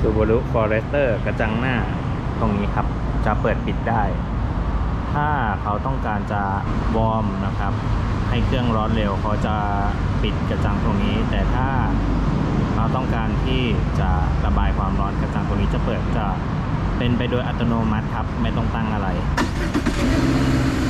Subaru Forester กระจังหน้าตรงนี้ครับจะเปิดปิดได้ถ้าเขาต้องการจะวอร์มนะครับให้เครื่องร้อนเร็วเขาจะปิดกระจังตรงนี้แต่ถ้าเราต้องการที่จะระบายความร้อนกระจังตรงนี้จะเปิดจะเป็นไปโดยอัตโนมัติครับไม่ต้องตั้งอะไร